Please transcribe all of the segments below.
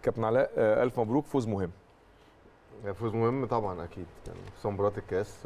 كابتن علاء الف مبروك، فوز مهم. فوز مهم طبعا اكيد، يعني في مباراه الكاس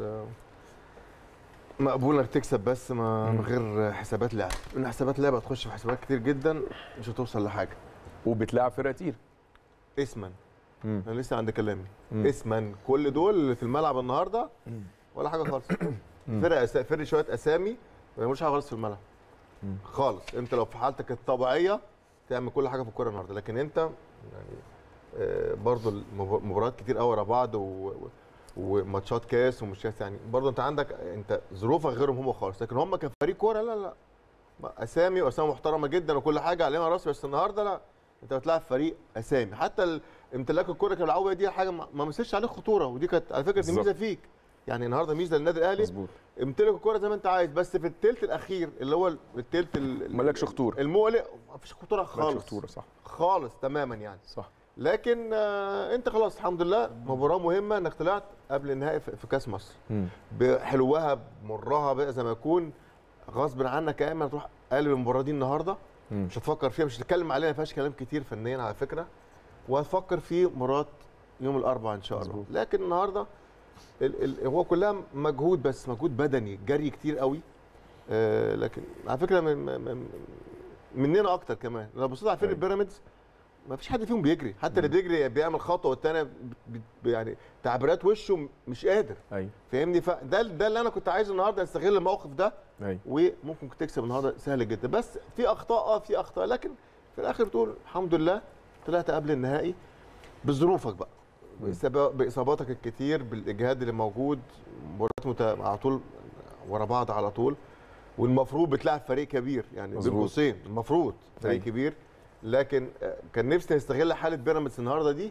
مقبول انك تكسب، بس ما من غير حسابات لعب. من حسابات لعب هتخش في حسابات كتير جدا مش هتوصل لحاجه. وبتلاعب فرقه تقيل اسما انا لسه عند كلامي. اسما كل دول اللي في الملعب النهارده ولا حاجه خالص. فرق شويه اسامي ما يعملوش حاجه خالص في الملعب خالص. انت لو في حالتك الطبيعيه تعمل كل حاجه في الكوره النهارده، لكن انت يعني برضه المباريات كتير قوي ورا بعض وماتشات كاس ومش كاس، يعني برضه انت عندك انت ظروفك غيرهم هم خالص، لكن هم كفريق كوره لا اسامي واسامي محترمه جدا وكل حاجه علينا راسي، بس النهارده لا، انت بتلعب فريق اسامي. حتى امتلاك الكوره كانوا بيلعبوا دي حاجه ما مثلش عليك خطوره، ودي كانت على فكره دي ميزه فيك. يعني النهارده ميزه للنادي الاهلي، مظبوط، امتلك الكوره زي ما انت عايز، بس في الثلث الاخير اللي هو الثلث مالكش خطوره، المقلق، ما فيش خطوره خالص، مالكش خطوره صح خالص تماما يعني صح. لكن انت خلاص الحمد لله مباراه مهمه انك طلعت قبل النهائي في كاس مصر بحلوها بمرها بقى زي ما يكون. غصب عنك يا اما تروح قلب المباراه دي النهارده، مش هتفكر فيها، مش هتتكلم عليها، ما فيهاش كلام كتير فنيا على فكره، وهتفكر في مباراه يوم الاربعاء ان شاء الله. لكن النهارده هو كلها مجهود، بس مجهود بدني، جري كتير قوي. لكن على فكره مننا اكتر كمان. لو بصيت على فرقه بيراميدز ما فيش حد فيهم بيجري، حتى اللي بيجري بيعمل خطوه والثانيه يعني تعبيرات وشه مش قادر. ايوه فاهمني؟ فده اللي انا كنت عايزه النهارده، استغل الموقف ده. أيوة. وممكن تكسب النهارده سهل جدا، بس في اخطاء في اخطاء، لكن في الاخر تقول الحمد لله طلعت قبل النهائي بظروفك بقى، باصاباتك الكتير، بالاجهاد اللي موجود، مباريات على طول ورا بعض على طول، والمفروض بتلعب فريق كبير يعني بين قوسين المفروض فريق كبير. لكن كان نفسي نستغل حاله بيراميدز النهارده دي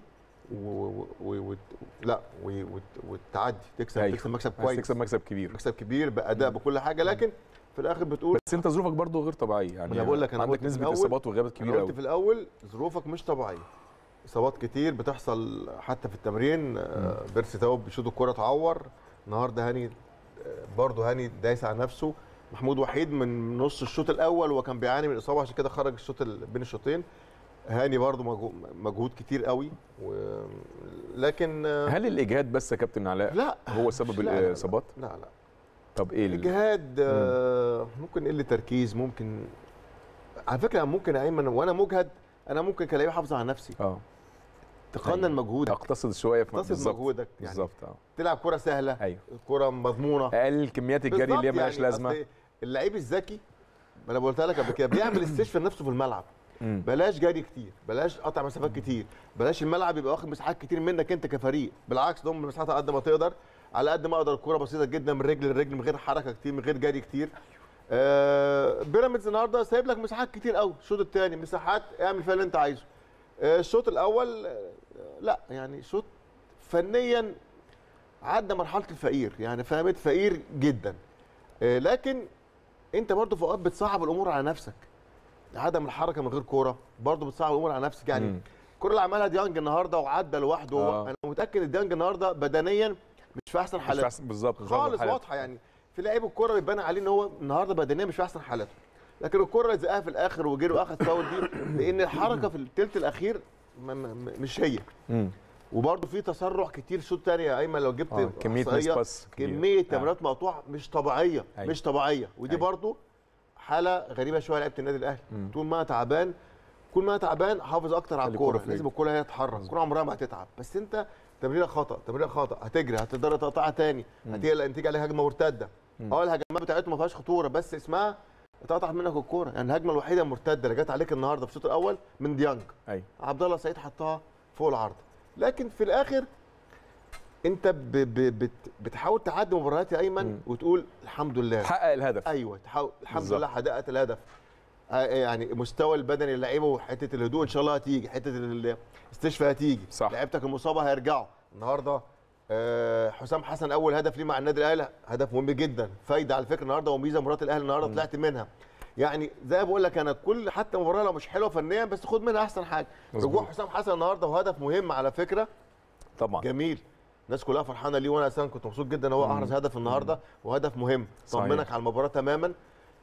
وتعدي تكسب مكسب كويس، تكسب مكسب كبير باداء بكل حاجه. لكن في الاخر بتقول بس انت ظروفك برضو غير طبيعيه، يعني انا بقول لك عندك نسبه اصابات وغيابات كبيره قوي. قلت في الاول ظروفك مش طبيعيه، اصابات كتير بتحصل حتى في التمرين. بيرسي تاو بيشوط الكره اتعور النهارده. هاني برضه دايس على نفسه. محمود وحيد من نص الشوط الاول وكان بيعاني من اصابه، عشان كده خرج الشوط بين الشوطين. هاني برضه مجهود كتير قوي لكن هل الاجهاد بس يا كابتن علاء لا هو سبب الاصابات؟ لا طب ايه الاجهاد؟ ممكن قله تركيز، ممكن على فكره ممكن ايمن وانا مجهد انا ممكن كلاعب احافظ على نفسي. تقنن مجهودك، اقتصد شويه في مجهودك يعني بالظبط. تلعب كره سهله، ايوه كره مضمونه، اقل كميات الجري اللي هي مالهاش يعني لازمه. اللعيب الذكي ما انا قلت لك قبل كده بيعمل استشفاء لنفسه في الملعب. بلاش جري كتير، بلاش قطع مسافات كتير، بلاش الملعب يبقى واخد مساحات كتير منك انت كفريق. بالعكس ضم مساحات على قد ما تقدر، على قد ما اقدر الكوره بسيطه جدا من رجل لرجل، من غير حركه كتير، من غير جري كتير. بيراميدز النهارده سايب لك مساحات كتير قوي. الشوط الثاني مساحات اعمل فيها اللي انت عايزه. الشوط الاول لا يعني شوط فنيا عدى مرحله الفقير، يعني فهمت فقير جدا. لكن انت برضه في اوقات بتصعب الامور على نفسك. عدم الحركه من غير كوره برضه بتصعب الامور على نفسك. يعني الكوره اللي عملها ديانج النهارده وعدى لوحده، انا متاكد ان ديانج النهارده بدنيا مش في احسن حالاته بالظبط خالص، واضحه. يعني في لعيب الكوره بيبان عليه ان هو النهارده بدنيا مش في احسن حالاته، لكن الكوره اللي زقها في الاخر وجري واخد فاول دي لان الحركه في الثلث الاخير مش هي. وبرده في تسرع كتير الشوط الثاني يا ايمن، لو جبت كميه تمريرات مقطوعه مش طبيعيه. مش طبيعيه، ودي برده حاله غريبه شويه لعيبه النادي الاهلي. طول ما تعبان كل ما تعبان حافظ اكتر على الكوره، لازم الكوره هي تتحرك، الكوره عمرها ما هتتعب. بس انت تمريره خطا هتجري، هتقدر تقطعها تاني، هتيجي عليها هجمه مرتده. الهجمات بتاعتهم ما فيهاش خطوره، بس اسمها اتقطعت منك الكوره. يعني الهجمه الوحيده المرتده اللي جت عليك النهارده في الشوط الاول من ديانج. عبد الله سعيد حطها فوق العارضه. لكن في الاخر انت بتحاول تعدي مباريات يا ايمن وتقول الحمد لله تحقق الهدف. ايوه تحاول الحمد لله حققت الهدف. يعني مستوى البدني اللعيبه وحته الهدوء ان شاء الله هتيجي، حته الاستشفاء هتيجي، لعيبتك المصابه هيرجعوا النهارده. حسام حسن اول هدف ليه مع النادي الاهلي هدف مهم جدا، فايده على فكره النهارده وميزه مباراه الاهلي النهارده طلعت منها. يعني زي ما بقول لك انا كل حتى مباراه لو مش حلوه فنيا بس خد منها احسن حاجه. رجوع حسام حسن النهارده وهدف مهم على فكره طبعا جميل، الناس كلها فرحانه ليه وانا اساسا كنت مبسوط جدا ان هو احرز هدف النهارده وهدف مهم طمنك على المباراه تماما.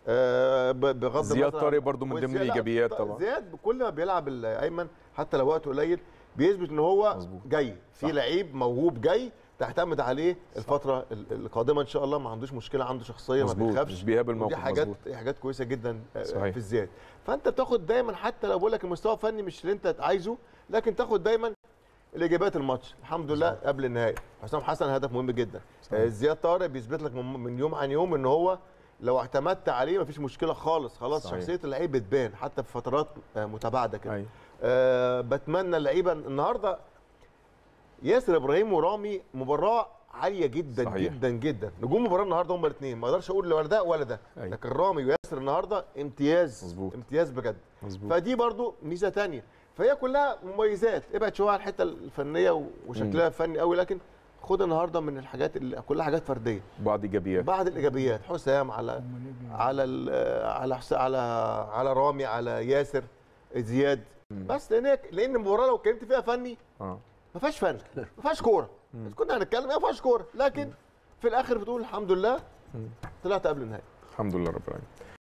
بغض زياد النظر طارق برضو من ضمن الايجابيات طبعا. زياد كل ما بيلعب ايمن حتى لو وقته قليل بيثبت ان هو مظبوط. جاي في لعيب موهوب جاي تعتمد عليه الفتره القادمه ان شاء الله. ما عندوش مشكله، عنده شخصيه، ما بيخافش، مش بيهاب الموقف. دي حاجات مظبوط. حاجات كويسه جدا صحيح. في الزياد. فانت بتاخد دايما حتى لو بقول لك المستوى الفني مش اللي انت عايزه، لكن تاخد دايما الاجابات الماتش. الحمد لله قبل النهائي حسام حسن هدف مهم جدا. زياد طارق بيثبت لك من يوم عن يوم ان هو لو اعتمدت عليه مفيش مشكله خالص. خلاص صحيح. شخصيه اللعيب بتبان حتى في فترات متباعده كده. أيوة. بتمنى اللعيبه النهارده ياسر ابراهيم ورامي مباراه عاليه جدا. صحيح. جدا جدا. نجوم المباراه النهارده هم الاثنين، ما اقدرش اقول ولا ده ولا ده. أيوة. لكن رامي وياسر النهارده امتياز. مظبوط. امتياز بجد. مظبوط. فدي برضو ميزه ثانيه. فهي كلها مميزات. ابعد شويه عن الحته الفنيه وشكلها فني قوي، لكن خد النهارده من الحاجات اللي كلها حاجات فرديه. بعض ايجابيات. بعض الايجابيات حسام على رامي على ياسر زياد. بس لان المباراه لو اتكلمت فيها فني ما فيهاش فن، ما فيهاش كوره. كنا هنتكلم ما فيهاش كوره، لكن في الاخر بتقول الحمد لله طلعت قبل النهائي. الحمد لله رب العالمين.